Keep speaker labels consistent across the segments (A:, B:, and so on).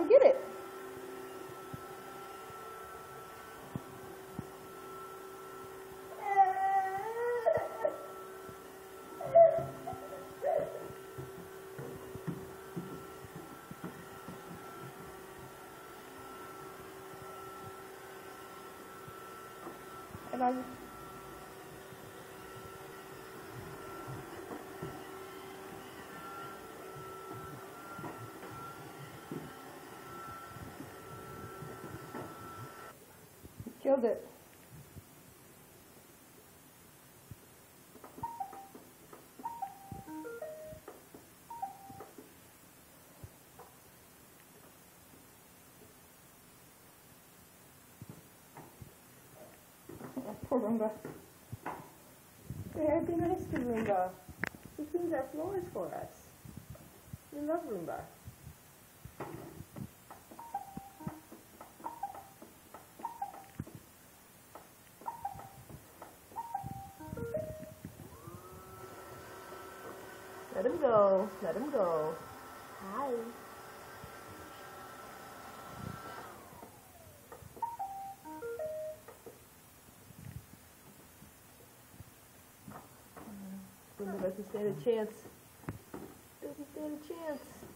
A: Go get it. And I killed it. Oh, poor roomba. Yeah, be nice to Roomba. He cleans our floors for us. We love Roomba. Let him go. Let him go. Hi. Roomba doesn't stand a chance. Doesn't stand a chance.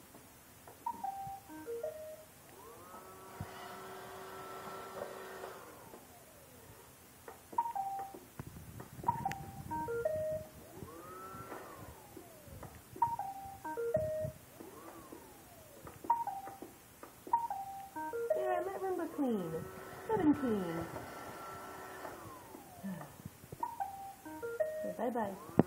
A: Yeah, let Roomba clean. Let him clean. Bye-bye.